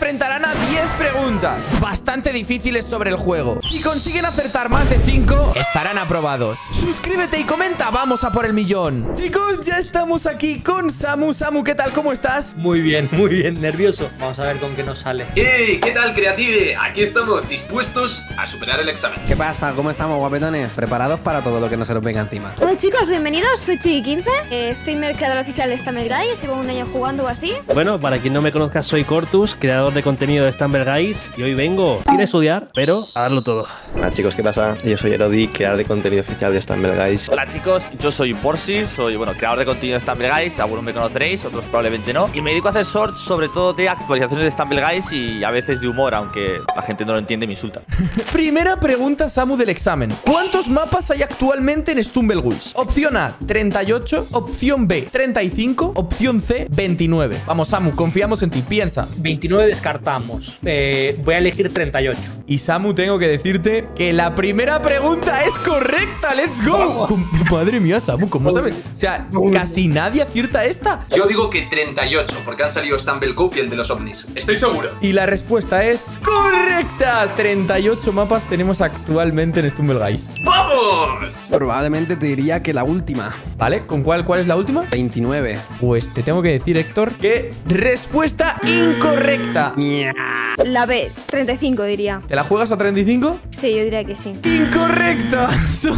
enfrentarán a 10 preguntas bastante difíciles sobre el juego. Si consiguen acertar más de 5, estarán aprobados. Suscríbete y comenta, vamos a por el millón. Chicos, ya estamos aquí con Samu. Samu, ¿qué tal? ¿Cómo estás? Muy bien, nervioso. Vamos a ver con qué nos sale. ¡Hey! ¿Qué tal, Creative? Aquí estamos, dispuestos a superar el examen. ¿Qué pasa? ¿Cómo estamos, guapetones? ¿Preparados para todo lo que no se nos venga encima? Hola chicos, bienvenidos, soy Chiqui15, streamer, creador oficial de Stumble Guys, llevo un año jugando o así. Bueno, para quien no me conozca, soy Cortus, creador de contenido de Stumble Guys, y hoy vengo sin estudiar, pero a darlo todo. Hola chicos, ¿qué pasa? Yo soy Erodi, creador de contenido oficial de Stumble Guys. Hola chicos, yo soy Porsi, soy creador de contenido de Stumble Guys, algunos me conoceréis, otros probablemente no. Y me dedico a hacer shorts sobre todo de actualizaciones de Stumble Guys y a veces de humor, aunque la gente no lo entiende y me insulta. Primera pregunta, Samu, del examen. ¿Cuántos mapas hay actualmente en Stumble Guys? Opción A, 38. Opción B, 35. Opción C, 29. Vamos, Samu, confiamos en ti, piensa. 29 descartamos. Voy a elegir 38. Y Samu, tengo que decirte que la primera pregunta es correcta. ¡Let's go! Madre mía, Samu, ¿cómo sabes? O sea, casi nadie acierta esta. Yo digo que 38, porque han salido Stumble Cove y el de los ovnis. Estoy seguro. Y la respuesta es correcta. 38 mapas tenemos actualmente en Stumble Guys. ¡Vamos! Probablemente te diría que la última. ¿Vale? ¿Con cuál es la última? 29. Pues te tengo que decir, Héctor, que respuesta incorrecta. La B, 35 diría. ¿Te la juegas a 35? Sí, yo diría que sí. ¡Incorrecta! Son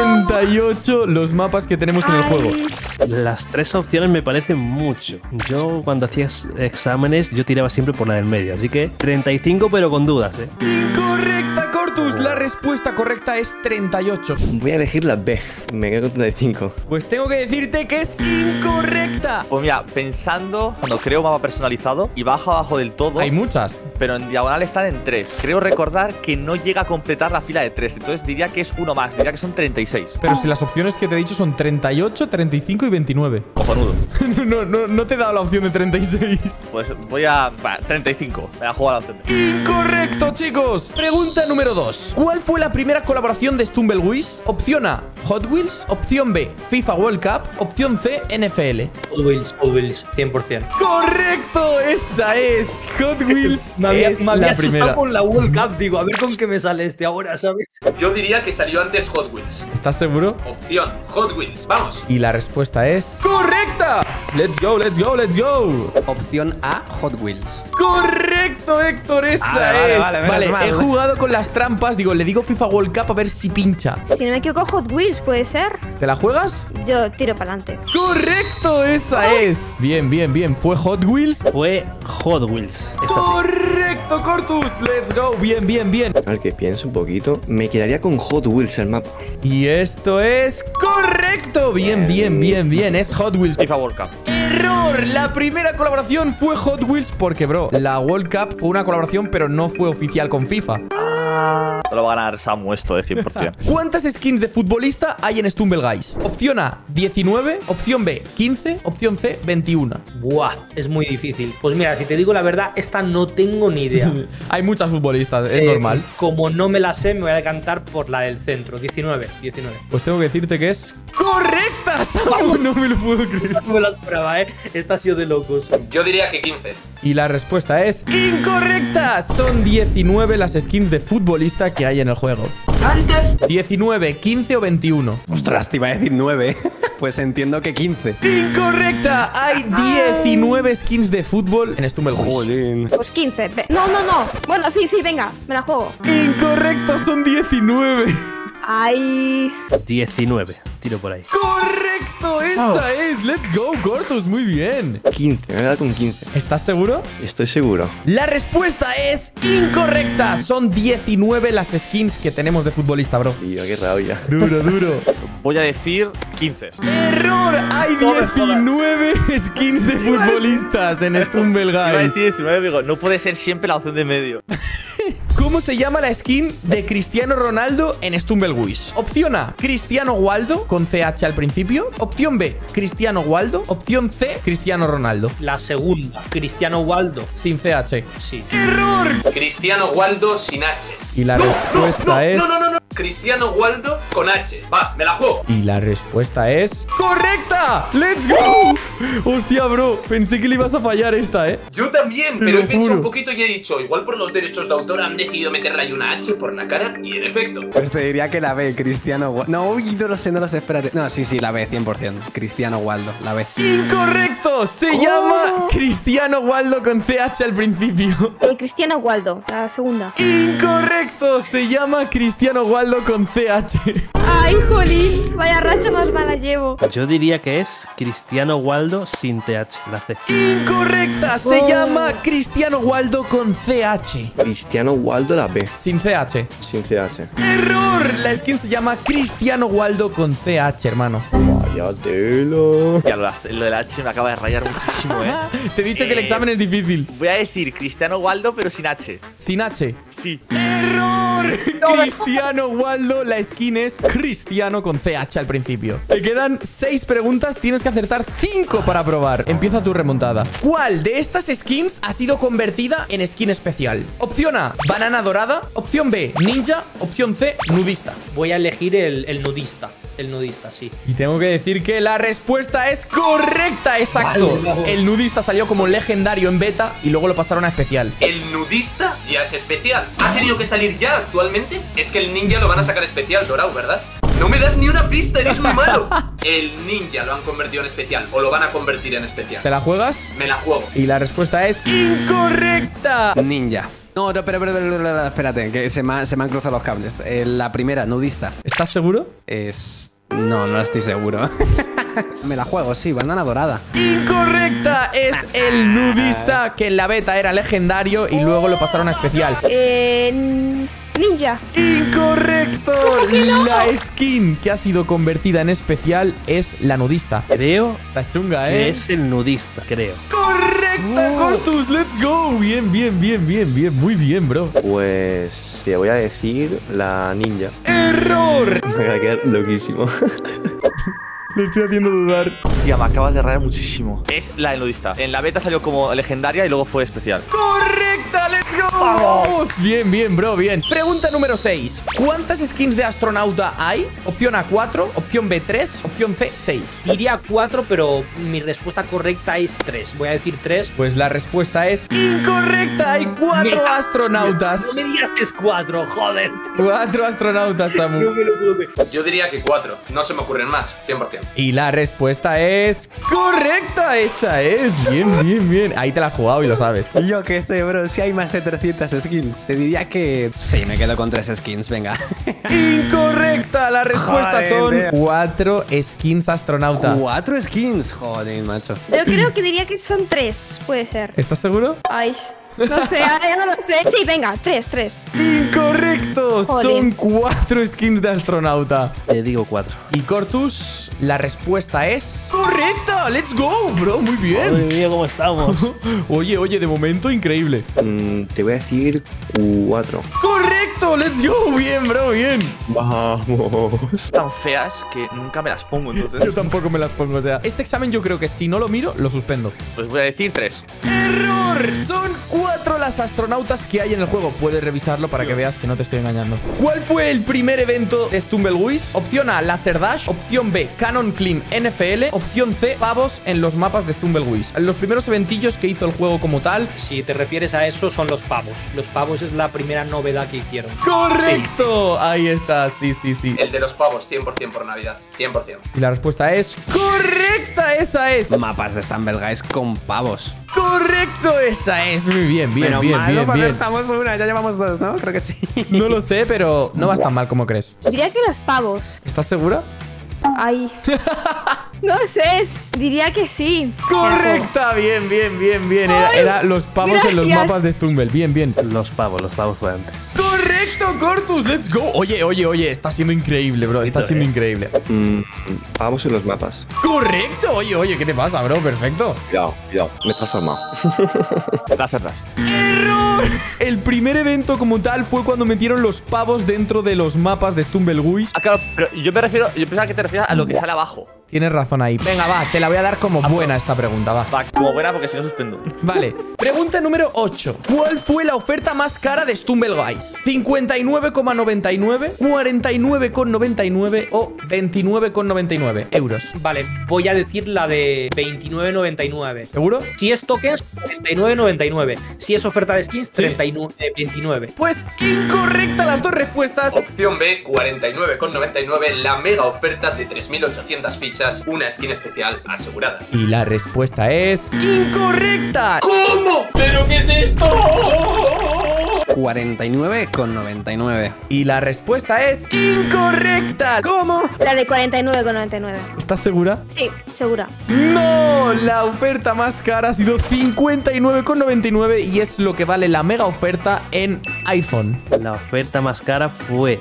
38 los mapas que tenemos en el juego. Las tres opciones me parecen mucho. Yo cuando hacía exámenes, yo tiraba siempre por la del medio, así que 35 pero con dudas, ¿eh? ¡Incorrecta, Cortus! La respuesta correcta es 38. Voy a elegir la B, me quedo con 35. Pues tengo que decirte que es incorrecta. Pues mira, pensando, cuando creo un mapa personalizado y bajo abajo del todo, Hay muchas. pero en diagonal están en 3. Creo recordar que no llega a completar la fila de 3, entonces diría que es uno más, diría que son 36. Pero si las opciones que te he dicho son 38, 35 y 29. Cojonudo. No te he dado la opción de 36. Pues voy a... 35, me la juego a la opción de... Incorrecto, chicos. Pregunta número 2. ¿Cuál fue la primera colaboración de Stumble Guys? Opción A, Hot Wheels. Opción B, FIFA World Cup. Opción C, NFL. Hot Wheels, 100%. ¡Correcto! Esa es Hot Wheels. Me había es la asustado primera. con la World Cup, digo, a ver con qué me sale este ahora, ¿sabes? Yo diría que salió antes Hot Wheels. ¿Estás seguro? Opción, Hot Wheels. ¡Vamos! Y la respuesta es correcta. Let's go, let's go, let's go. Opción A, Hot Wheels. Correcto, Héctor, esa Vale, es. vale, menos mal. He jugado con las trampas. Digo, le digo FIFA World Cup a ver si pincha. Si no me equivoco, Hot Wheels, ¿puede ser? ¿Te la juegas? Yo tiro para adelante. Correcto, esa es. Bien, bien, bien. ¿Fue Hot Wheels? Fue Hot Wheels. Esta sí. Correcto, Cortus. Let's go. Bien, bien, bien. A ver que pienso un poquito, me quedaría con Hot Wheels el mapa. Y esto es correcto. Bien, bien, bien, bien. Es Hot Wheels. FIFA World Cup. ¡Error! La primera colaboración fue Hot Wheels porque, bro, la World Cup fue una colaboración, pero no fue oficial con FIFA. No lo va a ganar Samu esto de 100%. ¿Cuántas skins de futbolista hay en Stumble Guys? Opción A, 19. Opción B, 15. Opción C, 21. Buah, es muy difícil. Pues mira, si te digo la verdad, esta no tengo ni idea. Hay muchas futbolistas, es normal. Como no me la sé, me voy a decantar por la del centro. 19. Pues tengo que decirte que es correcta, Samu. No me lo puedo creer. No me la esperaba, ¿eh? Esta ha sido de locos. Yo diría que 15. Y la respuesta es incorrecta. Son 19 las skins de futbolista que hay en el juego. ¿Antes? 19, 15 o 21. Ostras, te iba a decir 9. Pues entiendo que 15. Incorrecta. Hay 19 skins de fútbol en Stumble Guys. Jolín. Pues 15. No. Bueno, sí, venga, me la juego. Incorrecto, son 19. Ay. 19. Tiro por ahí. Correcto, esa es. Let's go, Cortus, muy bien. 15, me voy a dar con 15. ¿Estás seguro? Estoy seguro. La respuesta es incorrecta. Son 19 las skins que tenemos de futbolista, bro. Tío, qué rabia. Duro, duro. Voy a decir 15. ¡Error! Hay 19 skins de futbolistas en Stumble Iba a Guys. decir 19, digo, no puede ser siempre la opción de medio. ¿Cómo se llama la skin de Cristiano Ronaldo en Stumble Guys? Opción A, Cristiano Waldo, con CH al principio. Opción B, Cristiano Waldo. Opción C, Cristiano Ronaldo. La segunda, Cristiano Waldo. Sin CH. Sí. ¡Error! Cristiano Waldo sin H. Y la respuesta es Cristiano Waldo con H. Va, me la juego. Y la respuesta es ¡correcta! ¡Let's go! Hostia, bro, pensé que le ibas a fallar esta, ¿eh? Yo también, Te pero lo he pensado juro. un poquito y he dicho, igual por los derechos de autor han decidido meterle ahí una H por la cara y en efecto. Pues te diría que la B, Cristiano Waldo. No, uy, no lo sé, espérate. No, sí, la B, 100%. Cristiano Waldo, la B. ¡Incorrecto! Se llama Cristiano Waldo con CH al principio. Cristiano Waldo, la segunda. ¡Incorrecto! Se llama Cristiano Waldo con CH. Ay, jolín, vaya racha más mala llevo. Yo diría que es Cristiano Waldo sin TH, la C. Incorrecta, se llama Cristiano Waldo con CH. Cristiano Waldo la B, Sin CH. sin CH. ¡Error! La skin se llama Cristiano Waldo con CH, hermano. Vaya telo. Ya, lo del H me acaba de rayar muchísimo, ¿eh? Te he dicho que el examen es difícil. Voy a decir Cristiano Waldo, pero sin H. Sin H. Sí. ¡Error! Cristiano Waldo, la skin es Cristiano con CH al principio. Te quedan 6 preguntas, tienes que acertar 5 para probar. Empieza tu remontada. ¿Cuál de estas skins ha sido convertida en skin especial? Opción A, banana dorada. Opción B, ninja. Opción C, nudista. Voy a elegir el nudista. El nudista, sí. Y tengo que decir que la respuesta es correcta, exacto. Vale, vamos. El nudista salió como legendario en beta y luego lo pasaron a especial. El nudista ya es especial. ¿Ha tenido que salir ya actualmente? Es que el ninja lo van a sacar especial, dorado, ¿verdad? No me das ni una pista, eres muy malo. El ninja lo han convertido en especial o lo van a convertir en especial. ¿Te la juegas? Me la juego. Y la respuesta es incorrecta. Ninja. No, pero, espérate, que se me han cruzado los cables. La primera, nudista, ¿Estás seguro? es... No estoy seguro. Me la juego, sí, banana dorada. Incorrecta, es el nudista que en la beta era legendario y luego lo pasaron a especial. Ninja. Incorrecto, la skin que ha sido convertida en especial es la nudista. Creo Estás chunga, que ¿eh? es el nudista, creo. Correcta, Cortus, let's go. Bien, muy bien, bro. Pues te voy a decir la ninja. Error. Me voy a quedar loquísimo. Lo estoy haciendo dudar. Tía, me acabas de rayar muchísimo. Es la del nudista. En la beta salió como legendaria y luego fue especial. Correcta, let's go. Vamos. Bien, bro, bien. Pregunta número 6. ¿Cuántas skins de astronauta hay? Opción A, 4. Opción B, 3. Opción C, 6. Diría 4, pero mi respuesta correcta es 3. Voy a decir 3. Pues la respuesta es incorrecta. Hay 4 astronautas. No me digas que es 4, joder. 4 astronautas, Samu. No me lo puedo decir. Yo diría que 4. No se me ocurren más, 100%. Y la respuesta es correcta. Esa es. Bien. Ahí te la has jugado y lo sabes. Yo qué sé, bro, si hay más de 300 skins. Te diría que... Sí, me quedo con 3 skins, venga. Incorrecta. La respuesta Joder. son 4 skins astronauta. 4 skins, joder, macho. Yo creo que diría que son 3, puede ser. ¿Estás seguro? Ay, no sé, ahora ya no lo sé. Sí, venga, 3. Incorrecto. Joder. Son 4 skins de astronauta. Te digo 4. Y Cortus, la respuesta es correcta. Let's go, bro. Muy bien. Madre mía, ¿cómo estamos? Oye, de momento increíble. Te voy a decir 4. Correcto, let's go. Bien, bro, bien. Vamos. Tan feas que nunca me las pongo, entonces. Yo tampoco me las pongo, o sea, este examen yo creo que si no lo miro, lo suspendo. Pues voy a decir 3. ¡Error! Son 4 las astronautas que hay en el juego. Puedes revisarlo para que veas que no te estoy engañando. ¿Cuál fue el primer evento de Stumbleguis? Opción A, Laser Dash. Opción B, Cannon Climb NFL. Opción C, pavos en los mapas de Stumbleguis. Los primeros eventillos que hizo el juego como tal. Si te refieres a eso, son los pavos. Los pavos es la primera novedad que hicieron. ¡Correcto! Ahí está, sí. El de los pavos, 100% por Navidad. 100%. Y la respuesta es correcta, esa es. Mapas de Stumble Guys con pavos. Correcto, esa es. Muy bien, bien. Acertamos una, ya llevamos 2, ¿no? Creo que sí. No lo sé, pero no vas tan mal como crees. Diría que los pavos. ¿Estás segura? Ay. No sé, diría que sí. Correcta, bien. Era los pavos en los gracias. mapas de Stumble. Bien. Los pavos fue antes. Correcto, Cortus, let's go. Oye, está siendo increíble, bro. Está siendo increíble. Vamos en los mapas. Correcto, oye, ¿qué te pasa, bro? Perfecto. Cuidado, me he transformado. Láser Dash. ¡Error! El primer evento como tal fue cuando metieron los pavos dentro de los mapas de Stumbleguis. Ah, claro, pero yo pensaba que te refieres a lo que sale abajo. tienes razón ahí. Venga, va, te la voy a dar como buena esta pregunta, va. Va, como buena porque si no suspendo. Vale, pregunta número 8. ¿Cuál fue la oferta más cara de Stumble Guys? ¿59,99, 49,99 o 29,99 euros? Vale, voy a decir la de 29,99. ¿Seguro? Si es tokens, 39,99. Si es oferta de skins, 29. Pues incorrecta las dos respuestas. Opción B, 49,99, la mega oferta de 3.800 fichas, una skin especial asegurada. Y la respuesta es incorrecta. ¿Cómo? ¿Pero qué es esto? 49,99. Y la respuesta es incorrecta. ¿Cómo? La de 49,99. ¿Estás segura? Sí, segura. No, la oferta más cara ha sido 59,99 y es lo que vale la mega oferta en iPhone. La oferta más cara fue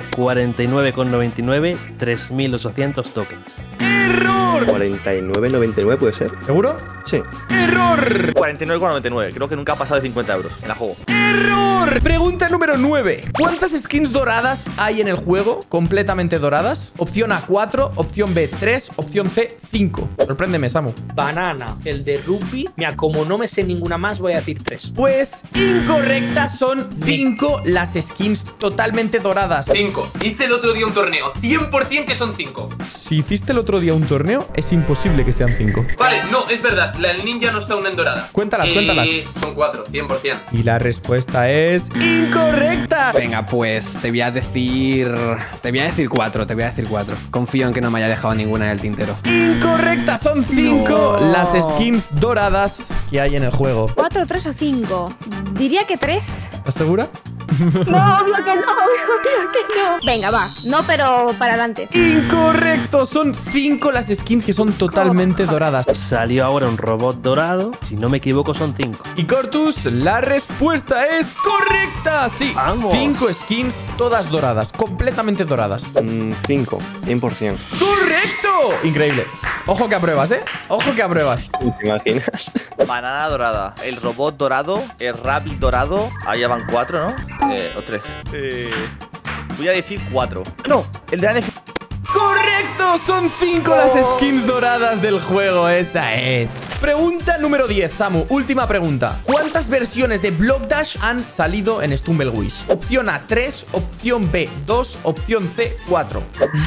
49,99, 3.800 tokens. ¡Error! 49,99 puede ser. ¿Seguro? Sí. ¡Error! 49,99. Creo que nunca ha pasado de 50 euros en el juego. ¡Error! Pregunta número 9. ¿Cuántas skins doradas hay en el juego? Completamente doradas. Opción A, 4. Opción B, 3. Opción C, 5. Sorpréndeme, Samu. Banana, el de rugby. Mira, como no me sé ninguna más, voy a decir 3. Pues incorrecta, son 5 las skins totalmente doradas. 5. Hice el otro día un torneo, 100% que son 5. Si hiciste el otro día un torneo, es imposible que sean 5. Vale, no, es verdad, la del ninja no está aún en dorada. Cuéntalas, cuéntalas. Son 4, 100%. Y la respuesta es incorrecta. Venga, pues te voy a decir 4, Confío en que no me haya dejado ninguna en el tintero. Incorrecta, son 5 No. las skins doradas que hay en el juego. 4, 3 o 5. Diría que 3. ¿Estás segura? No, obvio que no, obvio que no. Venga, va. No, pero para adelante. Incorrecto, son 5 las skins que son totalmente doradas. Salió ahora un robot dorado. Si no me equivoco, son 5. Y Cortus, la respuesta es correcta. Sí, ¡Vamos! 5 skins todas doradas, completamente doradas. 5, 100%. ¡Correcto! Increíble. Ojo que apruebas, ¿eh? Ojo que apruebas. ¿Te imaginas? Banana dorada, el robot dorado, el rabbit dorado. Ahí ya van 4, ¿no? O 3. Voy a decir 4. No, el de la NF. ¡Correcto! Son 5 las skins doradas del juego. Esa es. Pregunta número 10, Samu. Última pregunta. ¿Cuántas versiones de Block Dash han salido en Stumblewish? Opción A, 3. Opción B, 2. Opción C, 4.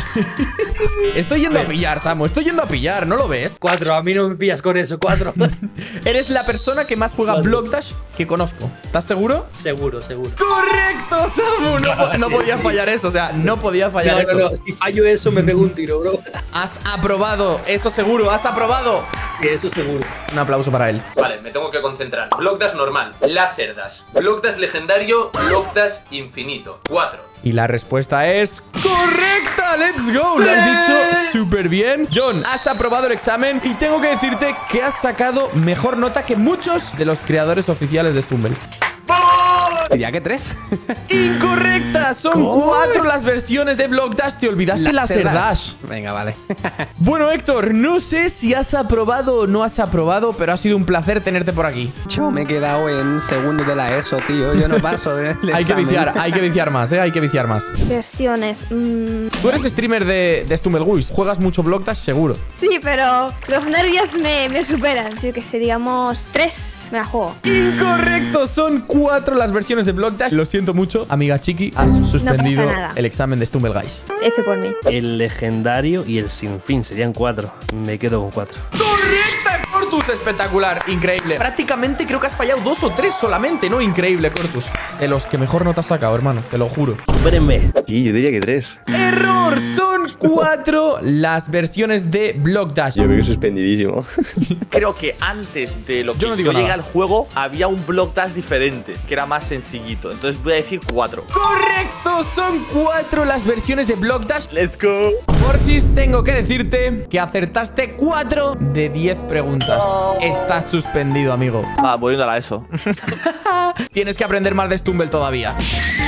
Estoy yendo a pillar, Samu. Estoy yendo a pillar, ¿no lo ves? 4, a mí no me pillas con eso, 4. Eres la persona que más juega Block Dash que conozco. ¿Estás seguro? Seguro. ¡Correcto, Samu! No podía fallar eso. O sea, no podía fallar eso. No, si fallo eso me pego un tiro, bro. Has aprobado. Eso seguro. Has aprobado. Eso seguro. Un aplauso para él. Vale, me tengo que concentrar. Block Dash normal, Laser Dash, Block Dash legendario, Block Dash infinito. 4. Y la respuesta es correcta. ¡Let's go! Lo has dicho súper bien. John, has aprobado el examen y tengo que decirte que has sacado mejor nota que muchos de los creadores oficiales de Stumble. Diría que 3. ¡Incorrecta! Son 4 las versiones de Block Dash. Te olvidaste Laser Dash. Venga, vale. Bueno, Héctor, no sé si has aprobado o no has aprobado, pero ha sido un placer tenerte por aquí. Yo me he quedado en segundo de la ESO, tío. Yo no paso del Hay que examen. viciar más, ¿eh? Hay que viciar más. Versiones. Tú eres streamer de Stumblewish. Juegas mucho Block Dash, seguro. Sí, pero los nervios me superan. Yo que sé, digamos 3 me la juego. Incorrecto, son 4 las versiones de Block Dash. Lo siento mucho, amiga Chiqui. Has suspendido nada. el examen de Stumble Guys. F por mí. El legendario y el sinfín serían 4. Me quedo con 4. ¡Correcta, Cortus! Espectacular, increíble. Prácticamente creo que has fallado 2 o 3 solamente, ¿no? Increíble, Cortus. De los que mejor nota has sacado, hermano, te lo juro. Supérenme. Sí, yo diría que 3. ¡Error! Son 4 las versiones de Block Dash. Yo veo suspendidísimo. Creo que antes de lo que Yo no digo llegué nada. al juego había un Block Dash diferente, que era más sencillito. Entonces voy a decir 4. ¡Correcto! Son 4 las versiones de Block Dash. Let's go. Morsis, tengo que decirte que acertaste 4 de 10 preguntas. Estás suspendido, amigo. Va, volviendo a la ESO. Tienes que aprender más de Stumble todavía.